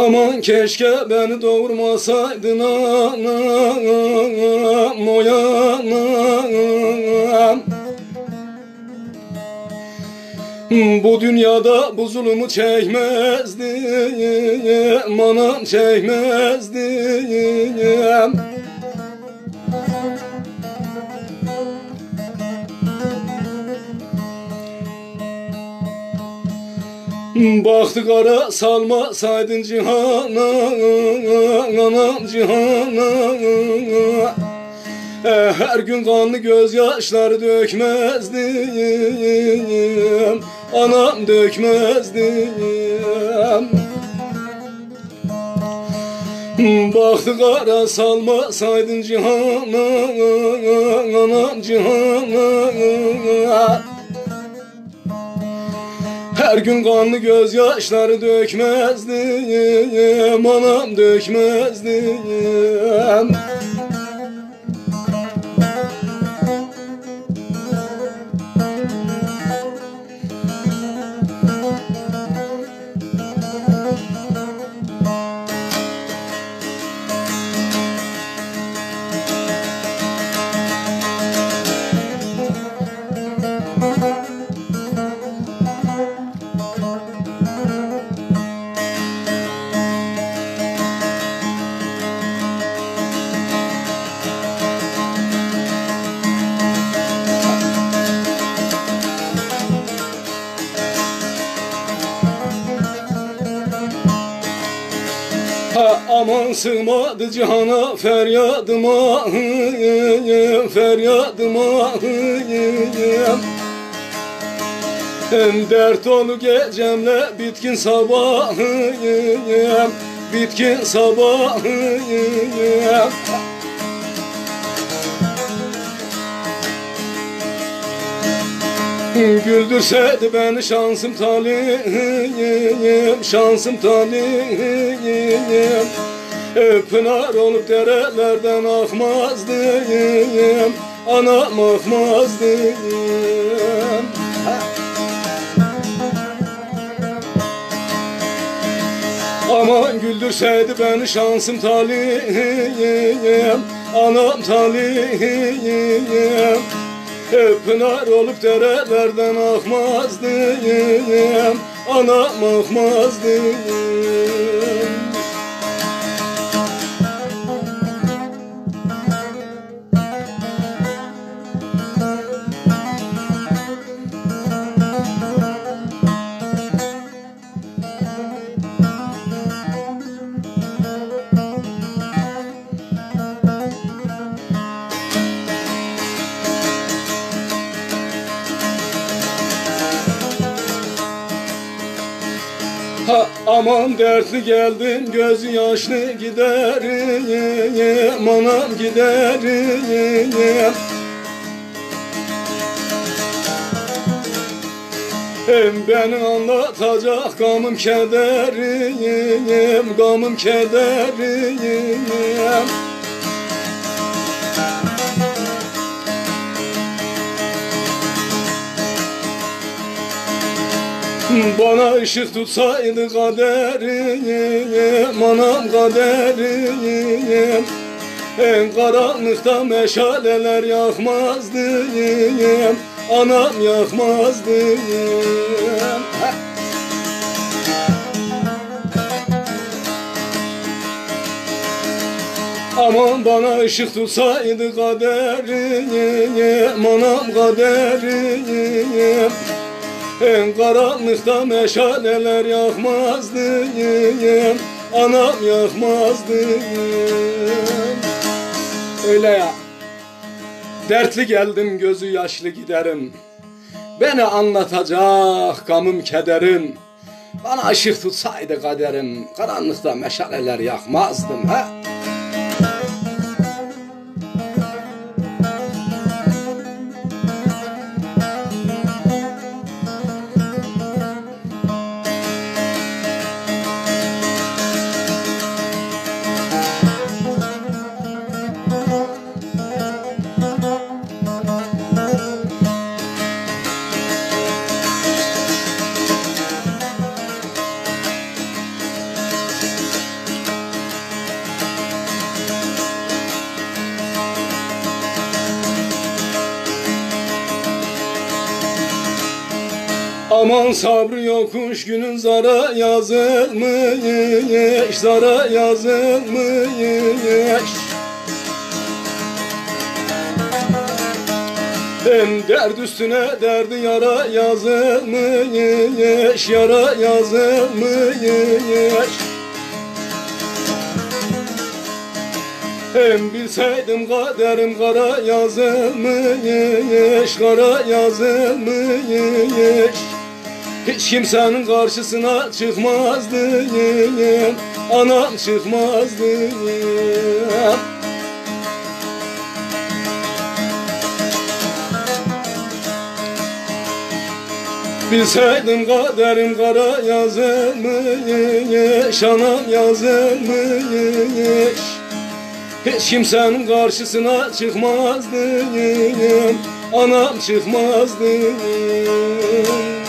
Aman keşke beni doğurmasaydın anam, oy anam. Bu dünyada bu zulümü çekmezdim, anam çekmezdim. Baktı kara salmasaydın cihana, anam cihana. Her gün kanlı gözyaşları dökmezdim, anam dökmezdim. Baktı kara salmasaydın cihana, anam cihana. Her gün kanlı gözyaşları dökmezdim, anam dökmezdim. Aman sığmadı cihana feryadıma, feryadıma. Dert dolu gecemle bitkin sabahım, bitkin sabahım. Güldürseydi beni şansım talihim, şansım talihim. Pınar olup derelerden akmazdım, anam akmazdım. Aman güldürseydi beni şansım talihim, anam talihim. Pınar olup derelerden akmazdım, anam akmazdım. Aman dertli geldim gözü yaşlı giderim, anam giderim. Beni anlatacak gamım kederim, gamım kederim. Bana ışık tutsaydı kaderim, anam kaderim. Karanlıkta meşaleler yakmazdım, anam yakmazdım. Aman bana ışık tutsaydı kaderim, anam kaderim. Karanlıkta meşaleler yakmazdım, anam yakmazdım. Öyle ya, dertli geldim gözü yaşlı giderim. Beni anlatacak gamım kederim. Bana ışık tutsaydı kaderim, karanlıkta meşaleler yakmazdım. He? Aman sabrı yokuş günün zara yazılmış, zara yazılmış. Hem derd üstüne derdi yara yazılmış, yara yazılmış. Hem bilseydim kaderim kara yazılmış, kara yazılmış. Hiç kimsenin karşısına çıkmazdım, anam çıkmazdım. Bilseydim kaderim kara yazılmış, anam yazılmış. Hiç kimsenin karşısına çıkmazdım, anam çıkmazdım.